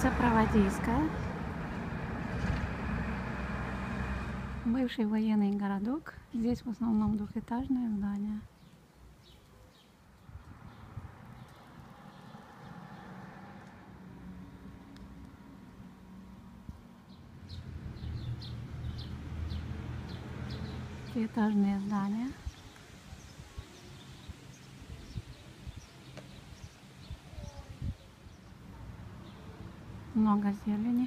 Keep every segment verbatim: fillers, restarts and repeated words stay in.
Улица Проводейская. Бывший военный городок. Здесь в основном двухэтажные здания. Пятиэтажные здания. Много зелени.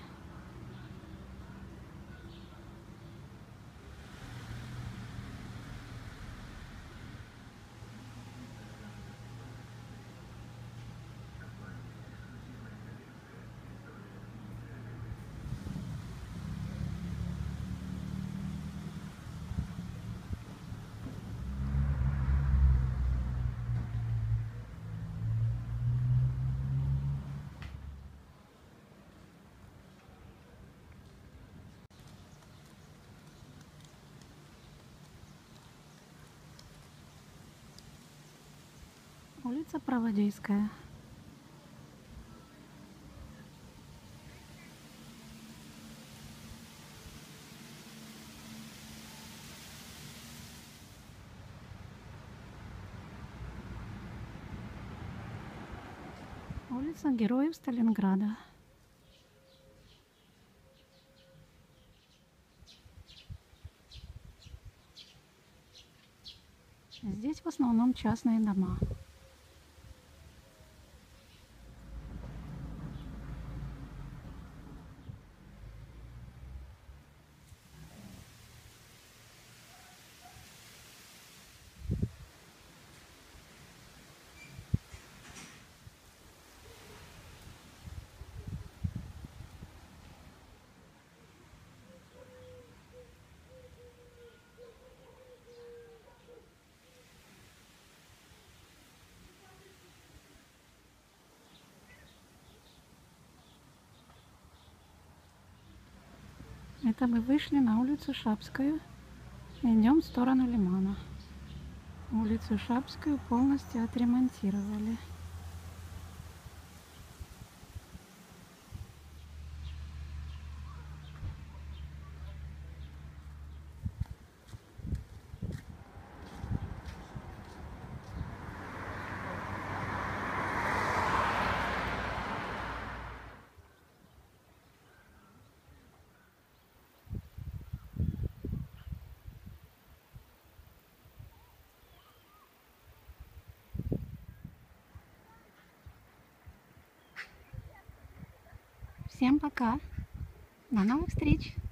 Улица Проводейская. Улица Героев Сталинграда. Здесь в основном частные дома. Это мы вышли на улицу Шапскую. Идем в сторону лимана. Улицу Шапскую полностью отремонтировали. Всем пока. До новых встреч.